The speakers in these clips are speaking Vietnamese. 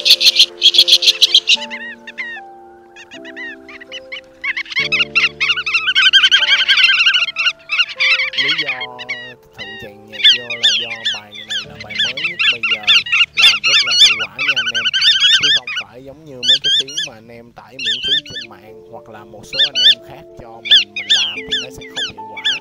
Lý do Thuận chèn nhạc vô là do bài này là bài mới nhất bây giờ, làm rất là hiệu quả nha anh em, chứ không phải giống như mấy cái tiếng mà anh em tải miễn phí trên mạng hoặc là một số anh em khác cho mình làm thì nó sẽ không hiệu quả.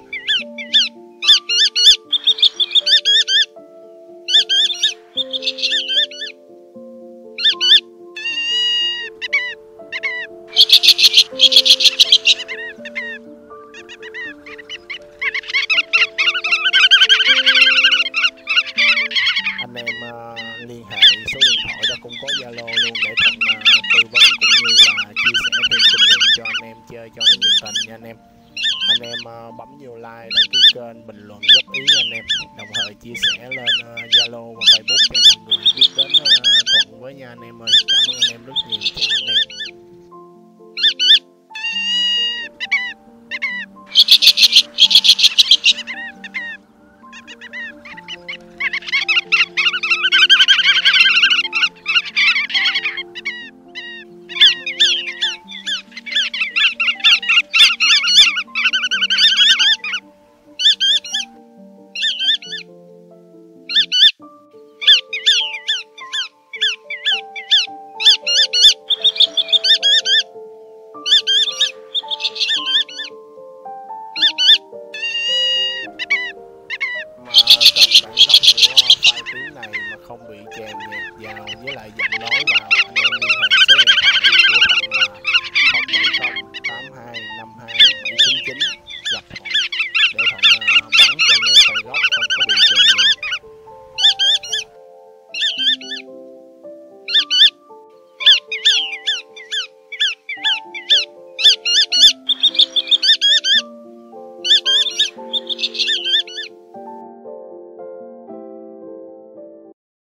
Anh em liên hệ số điện thoại đó cũng có Zalo luôn để Thuận tư vấn cũng như là chia sẻ thêm kinh nghiệm cho anh em chơi cho nó nhiệt tình nha anh em. Anh em bấm vô like, đăng ký kênh, bình luận góp ý nha anh em, đồng thời chia sẻ lên Zalo